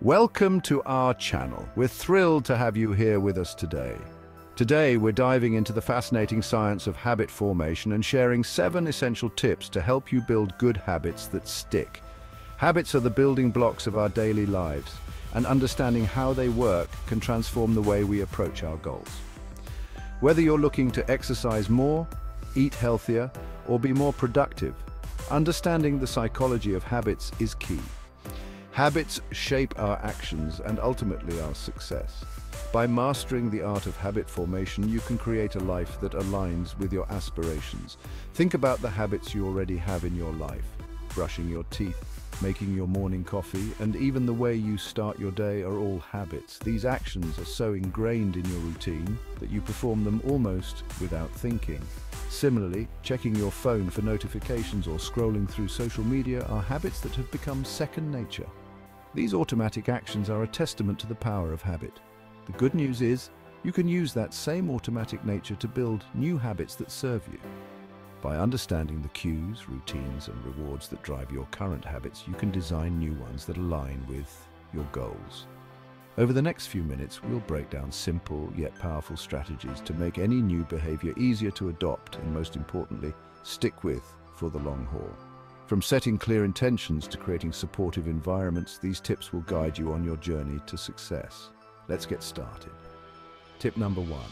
Welcome to our channel. We're thrilled to have you here with us today. Today, we're diving into the fascinating science of habit formation and sharing 7 essential tips to help you build good habits that stick. Habits are the building blocks of our daily lives, and understanding how they work can transform the way we approach our goals. Whether you're looking to exercise more, eat healthier, or be more productive, understanding the psychology of habits is key. Habits shape our actions and ultimately our success. By mastering the art of habit formation, you can create a life that aligns with your aspirations. Think about the habits you already have in your life. Brushing your teeth, making your morning coffee, and even the way you start your day are all habits. These actions are so ingrained in your routine that you perform them almost without thinking. Similarly, checking your phone for notifications or scrolling through social media are habits that have become second nature. These automatic actions are a testament to the power of habit. The good news is, you can use that same automatic nature to build new habits that serve you. By understanding the cues, routines, and rewards that drive your current habits, you can design new ones that align with your goals. Over the next few minutes, we'll break down simple yet powerful strategies to make any new behavior easier to adopt and, most importantly, stick with for the long haul. From setting clear intentions to creating supportive environments, these tips will guide you on your journey to success. Let's get started. Tip number 1.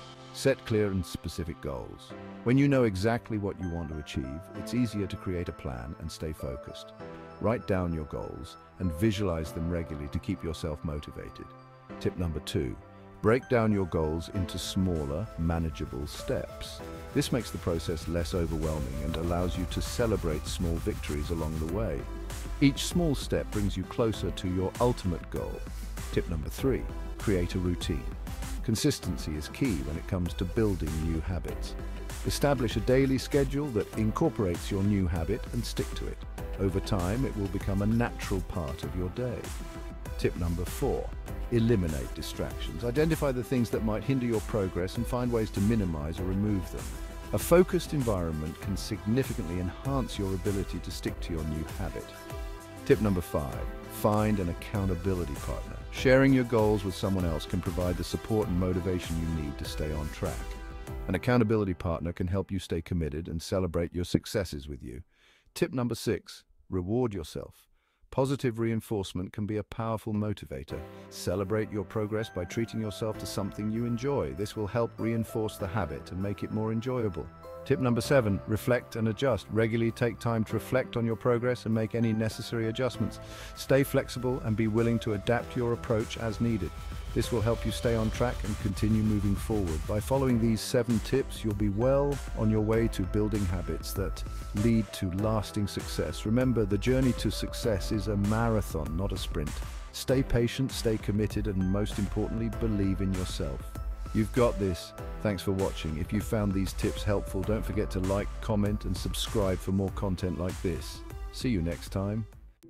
Set clear and specific goals. When you know exactly what you want to achieve, it's easier to create a plan and stay focused. Write down your goals and visualize them regularly to keep yourself motivated. Tip number 2. Break down your goals into smaller, manageable steps. This makes the process less overwhelming and allows you to celebrate small victories along the way. Each small step brings you closer to your ultimate goal. Tip number 3. Create a routine. Consistency is key when it comes to building new habits. Establish a daily schedule that incorporates your new habit and stick to it. Over time, it will become a natural part of your day. Tip number 4. Eliminate distractions. Identify the things that might hinder your progress and find ways to minimize or remove them. A focused environment can significantly enhance your ability to stick to your new habit. Tip number 5. Find an accountability partner. Sharing your goals with someone else can provide the support and motivation you need to stay on track. An accountability partner can help you stay committed and celebrate your successes with you. Tip number 6. Reward yourself. Positive reinforcement can be a powerful motivator. Celebrate your progress by treating yourself to something you enjoy. This will help reinforce the habit and make it more enjoyable. Tip number 7. Reflect and adjust. Regularly take time to reflect on your progress and make any necessary adjustments. Stay flexible and be willing to adapt your approach as needed. This will help you stay on track and continue moving forward. By following these 7 tips, you'll be well on your way to building habits that lead to lasting success. Remember, the journey to success is a marathon, not a sprint. Stay patient, stay committed, and most importantly, believe in yourself. You've got this. Thanks for watching. If you found these tips helpful, don't forget to like, comment, and subscribe for more content like this. See you next time.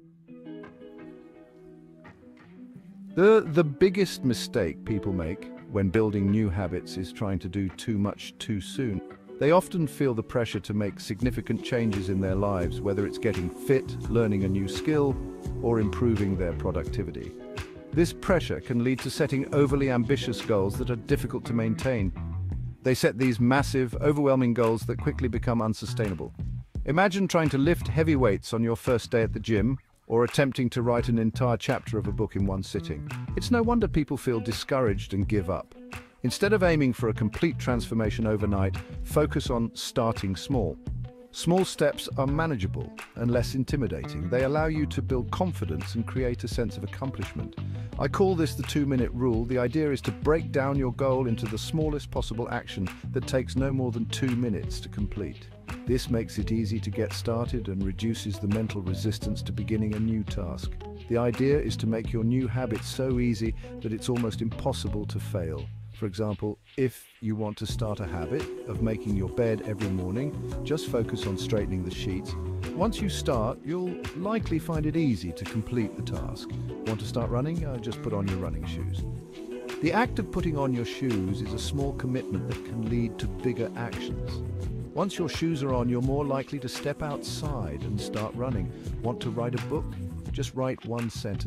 The biggest mistake people make when building new habits is trying to do too much too soon. They often feel the pressure to make significant changes in their lives, whether it's getting fit, learning a new skill, or improving their productivity. This pressure can lead to setting overly ambitious goals that are difficult to maintain. They set these massive, overwhelming goals that quickly become unsustainable. Imagine trying to lift heavy weights on your first day at the gym, or attempting to write an entire chapter of a book in one sitting. It's no wonder people feel discouraged and give up. Instead of aiming for a complete transformation overnight, focus on starting small. Small steps are manageable and less intimidating. They allow you to build confidence and create a sense of accomplishment. I call this the 2-minute rule. The idea is to break down your goal into the smallest possible action that takes no more than 2 minutes to complete. This makes it easy to get started and reduces the mental resistance to beginning a new task. The idea is to make your new habit so easy that it's almost impossible to fail. For example, if you want to start a habit of making your bed every morning, just focus on straightening the sheets. Once you start, you'll likely find it easy to complete the task. Want to start running? Just put on your running shoes. The act of putting on your shoes is a small commitment that can lead to bigger actions. Once your shoes are on, you're more likely to step outside and start running. Want to write a book? Just write one sentence.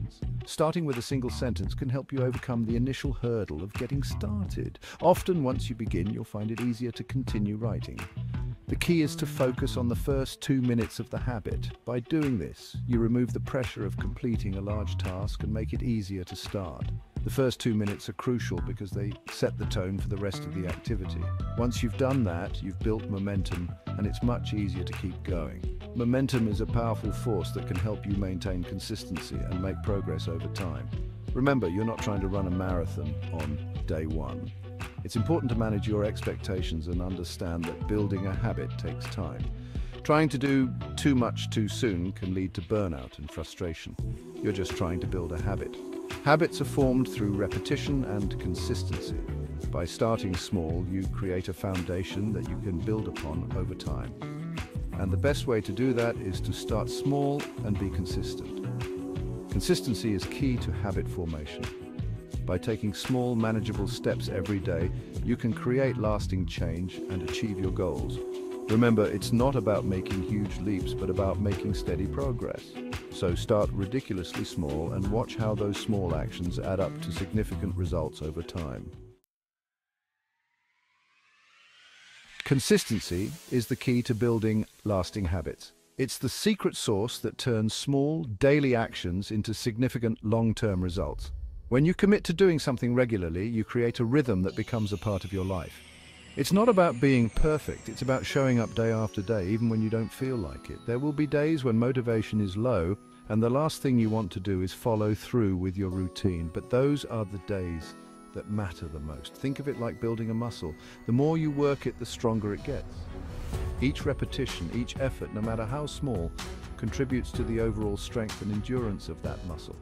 Starting with a single sentence can help you overcome the initial hurdle of getting started. Often, once you begin, you'll find it easier to continue writing. The key is to focus on the first 2 minutes of the habit. By doing this, you remove the pressure of completing a large task and make it easier to start. The first 2 minutes are crucial because they set the tone for the rest of the activity. Once you've done that, you've built momentum, and it's much easier to keep going. Momentum is a powerful force that can help you maintain consistency and make progress over time. Remember, you're not trying to run a marathon on day one. It's important to manage your expectations and understand that building a habit takes time. Trying to do too much too soon can lead to burnout and frustration. You're just trying to build a habit. Habits are formed through repetition and consistency. By starting small, you create a foundation that you can build upon over time. And the best way to do that is to start small and be consistent. Consistency is key to habit formation. By taking small, manageable steps every day, you can create lasting change and achieve your goals. Remember, it's not about making huge leaps, but about making steady progress. So start ridiculously small and watch how those small actions add up to significant results over time. Consistency is the key to building lasting habits. It's the secret sauce that turns small, daily actions into significant long-term results. When you commit to doing something regularly, you create a rhythm that becomes a part of your life. It's not about being perfect, it's about showing up day after day, even when you don't feel like it. There will be days when motivation is low, and the last thing you want to do is follow through with your routine. But those are the days that matter the most. Think of it like building a muscle. The more you work it, the stronger it gets. Each repetition, each effort, no matter how small, contributes to the overall strength and endurance of that muscle.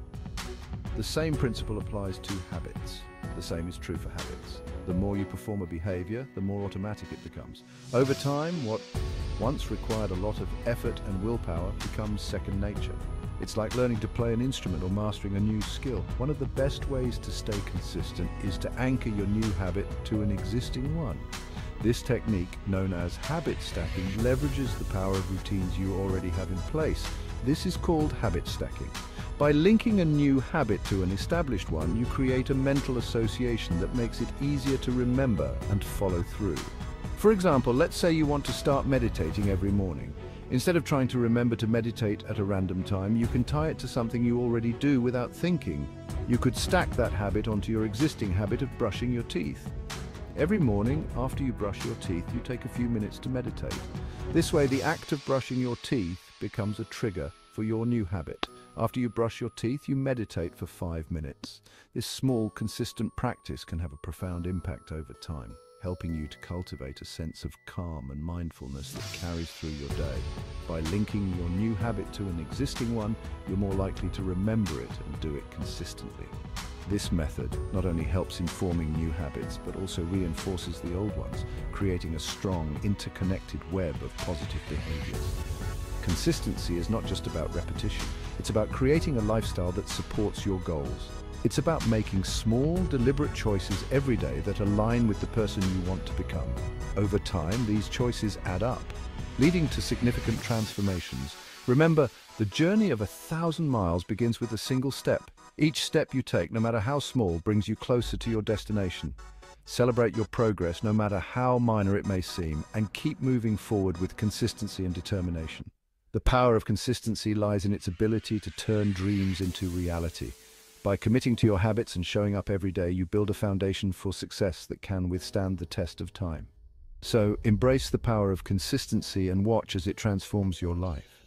The same principle applies to habits. The same is true for habits. The more you perform a behavior, the more automatic it becomes. Over time, what once required a lot of effort and willpower becomes second nature. It's like learning to play an instrument or mastering a new skill. One of the best ways to stay consistent is to anchor your new habit to an existing one. This technique, known as habit stacking, leverages the power of routines you already have in place. This is called habit stacking. By linking a new habit to an established one, you create a mental association that makes it easier to remember and follow through. For example, let's say you want to start meditating every morning. Instead of trying to remember to meditate at a random time, you can tie it to something you already do without thinking. You could stack that habit onto your existing habit of brushing your teeth. Every morning, after you brush your teeth, you take a few minutes to meditate. This way, the act of brushing your teeth becomes a trigger for your new habit. After you brush your teeth, you meditate for 5 minutes. This small, consistent practice can have a profound impact over time, helping you to cultivate a sense of calm and mindfulness that carries through your day. By linking your new habit to an existing one, you're more likely to remember it and do it consistently. This method not only helps in forming new habits, but also reinforces the old ones, creating a strong, interconnected web of positive behaviors. Consistency is not just about repetition. It's about creating a lifestyle that supports your goals. It's about making small, deliberate choices every day that align with the person you want to become. Over time, these choices add up, leading to significant transformations. Remember, the journey of 1,000 miles begins with a single step. Each step you take, no matter how small, brings you closer to your destination. Celebrate your progress, no matter how minor it may seem, and keep moving forward with consistency and determination. The power of consistency lies in its ability to turn dreams into reality. By committing to your habits and showing up every day, you build a foundation for success that can withstand the test of time. So, embrace the power of consistency and watch as it transforms your life.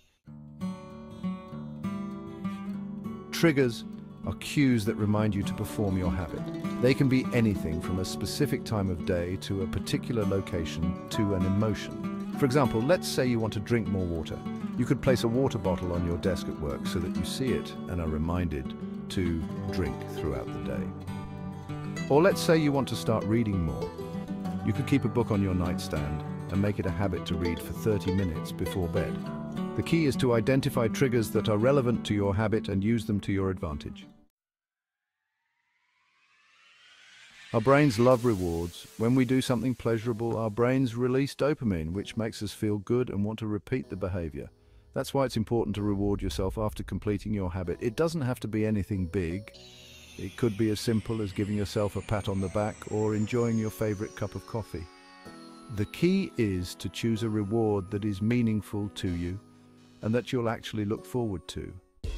Triggers are cues that remind you to perform your habit. They can be anything from a specific time of day to a particular location to an emotion. For example, let's say you want to drink more water. You could place a water bottle on your desk at work so that you see it and are reminded to drink throughout the day. Or let's say you want to start reading more. You could keep a book on your nightstand and make it a habit to read for 30 minutes before bed. The key is to identify triggers that are relevant to your habit and use them to your advantage. Our brains love rewards. When we do something pleasurable, our brains release dopamine, which makes us feel good and want to repeat the behavior. That's why it's important to reward yourself after completing your habit. It doesn't have to be anything big. It could be as simple as giving yourself a pat on the back or enjoying your favorite cup of coffee. The key is to choose a reward that is meaningful to you and that you'll actually look forward to.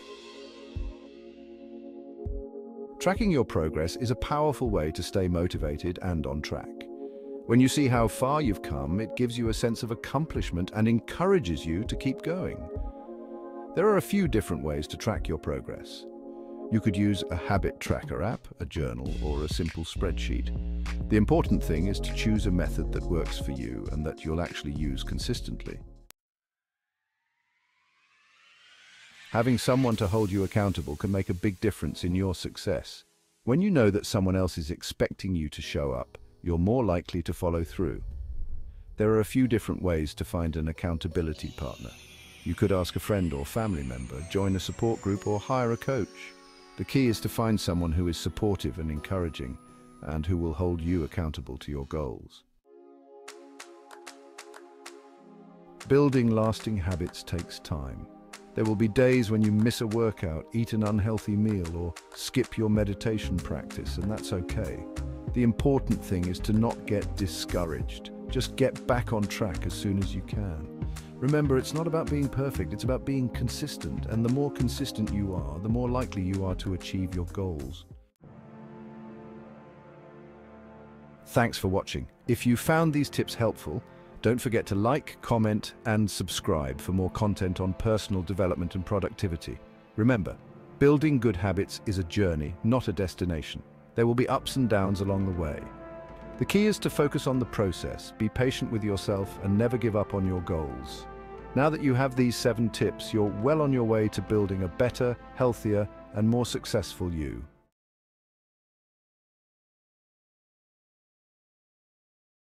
Tracking your progress is a powerful way to stay motivated and on track. When you see how far you've come, it gives you a sense of accomplishment and encourages you to keep going. There are a few different ways to track your progress. You could use a habit tracker app, a journal, or a simple spreadsheet. The important thing is to choose a method that works for you and that you'll actually use consistently. Having someone to hold you accountable can make a big difference in your success. When you know that someone else is expecting you to show up, you're more likely to follow through. There are a few different ways to find an accountability partner. You could ask a friend or family member, join a support group, or hire a coach. The key is to find someone who is supportive and encouraging, and who will hold you accountable to your goals. Building lasting habits takes time. There will be days when you miss a workout, eat an unhealthy meal, or skip your meditation practice, and that's okay. The important thing is to not get discouraged. Just get back on track as soon as you can. Remember, it's not about being perfect, it's about being consistent, and the more consistent you are, the more likely you are to achieve your goals. Thanks for watching. If you found these tips helpful, don't forget to like, comment, and subscribe for more content on personal development and productivity. Remember, building good habits is a journey, not a destination. There will be ups and downs along the way. The key is to focus on the process, be patient with yourself, and never give up on your goals. Now that you have these 7 tips, you're well on your way to building a better, healthier, and more successful you.